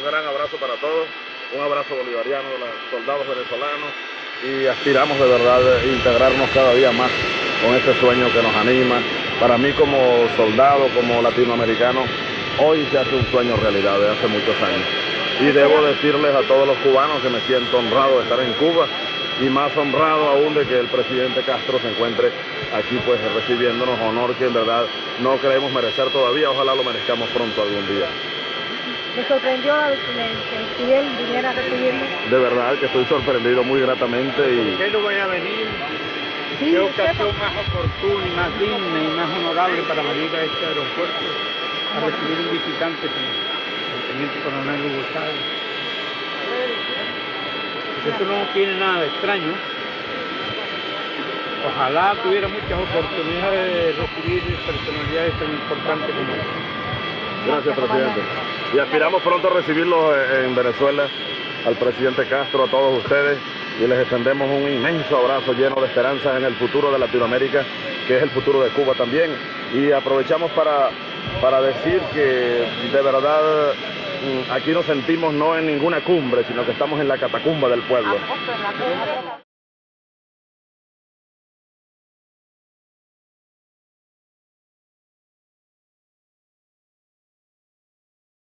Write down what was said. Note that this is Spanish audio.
gran abrazo para todos, un abrazo bolivariano de los soldados venezolanos y aspiramos de verdad a integrarnos cada día más con este sueño que nos anima. Para mí como soldado, como latinoamericano, hoy se hace un sueño realidad de hace muchos años. Y debo decirles a todos los cubanos que me siento honrado de estar en Cuba y más honrado aún de que el presidente Castro se encuentre aquí pues recibiéndonos, honor que en verdad no creemos merecer todavía, ojalá lo merezcamos pronto algún día. ¿Me sorprendió que él viniera a recibirme? De verdad que estoy sorprendido muy gratamente y... ¿Por qué no voy a venir? Sí, ¿Qué ocasión más oportuna y más digna y más honorable para venir a este aeropuerto a recibir un visitante como el teniente coronel Hugo Chávez? Eso no tiene nada de extraño. Ojalá tuviera muchas oportunidades de recibir personalidades tan importantes como esta. Gracias, presidente. Y aspiramos pronto a recibirlos en Venezuela, al presidente Castro, a todos ustedes, y les extendemos un inmenso abrazo lleno de esperanzas en el futuro de Latinoamérica, que es el futuro de Cuba también. Y aprovechamos para decir que de verdad aquí nos sentimos no en ninguna cumbre, sino que estamos en la catacumba del pueblo.